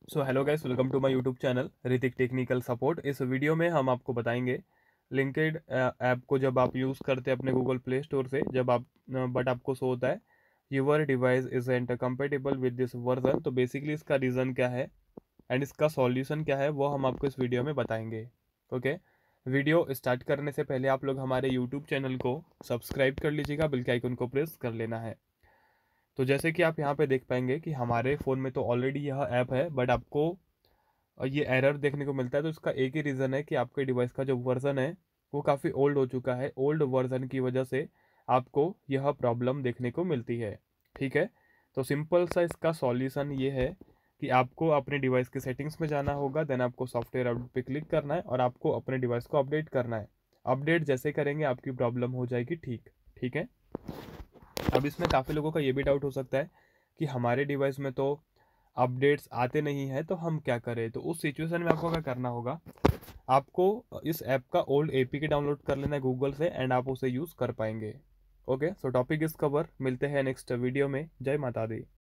So hello guys, welcome to my YouTube channel Ritik technical support. इस video में हम आपको बताएंगे लिंक्डइन ऐप को जब आप यूज़ करते हैं अपने गूगल प्ले स्टोर से, जब आप बट आपको शो होता है your device isn't compatible with this version. तो बेसिकली इसका रीज़न क्या है एंड इसका सॉल्यूशन क्या है वो हम आपको इस वीडियो में बताएंगे। ओके, वीडियो स्टार्ट करने से पहले आप लोग हमारे यूट्यूब चैनल को सब्सक्राइब कर लीजिएगा, बेल के आइकन को प्रेस कर लेना है। तो जैसे कि आप यहाँ पे देख पाएंगे कि हमारे फ़ोन में तो ऑलरेडी यह ऐप है, बट आपको ये एरर देखने को मिलता है। तो इसका एक ही रीज़न है कि आपके डिवाइस का जो वर्ज़न है वो काफ़ी ओल्ड हो चुका है। ओल्ड वर्ज़न की वजह से आपको यह प्रॉब्लम देखने को मिलती है। ठीक है, तो सिंपल सा इसका सॉल्यूशन ये है कि आपको अपने डिवाइस के सेटिंग्स में जाना होगा, देन आपको सॉफ्टवेयर अपडेट पे क्लिक करना है और आपको अपने डिवाइस को अपडेट करना है। अपडेट जैसे करेंगे आपकी प्रॉब्लम हो जाएगी ठीक। ठीक है, अब इसमें काफ़ी लोगों का ये भी डाउट हो सकता है कि हमारे डिवाइस में तो अपडेट्स आते नहीं हैं, तो हम क्या करें। तो उस सिचुएशन में आपको क्या करना होगा, आपको इस ऐप का ओल्ड एपीके डाउनलोड कर लेना है गूगल से एंड आप उसे यूज़ कर पाएंगे। Okay, so topic is cover, मिलते हैं नेक्स्ट वीडियो में। जय माता दी।